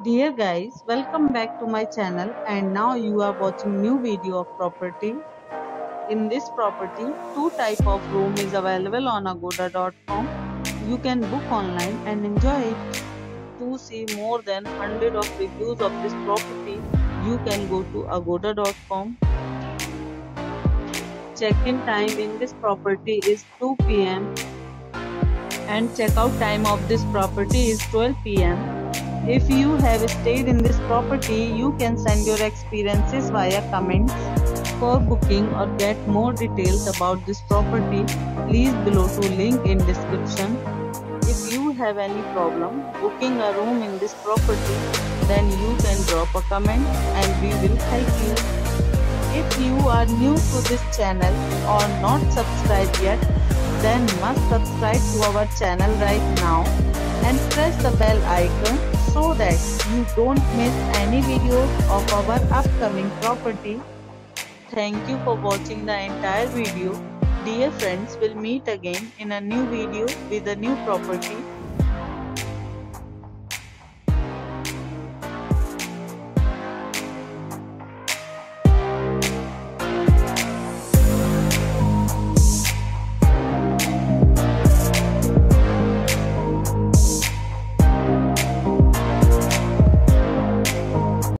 Dear guys, welcome back to my channel and now you are watching new video of property. In this property, two type of room is available on agoda.com. You can book online and enjoy it. To see more than 100 of reviews of this property, you can go to agoda.com. Check-in time in this property is 2 p.m. and checkout time of this property is 12 p.m. If you have stayed in this property, you can send your experiences via comments. For booking or get more details about this property, please below to link in description. If you have any problem booking a room in this property, then you can drop a comment and we will help you. If you are new to this channel or not subscribed yet, then must subscribe to our channel right now and press the bell icon so that you don't miss any videos of our upcoming property. Thank you for watching the entire video. Dear friends, we'll meet again in a new video with a new property.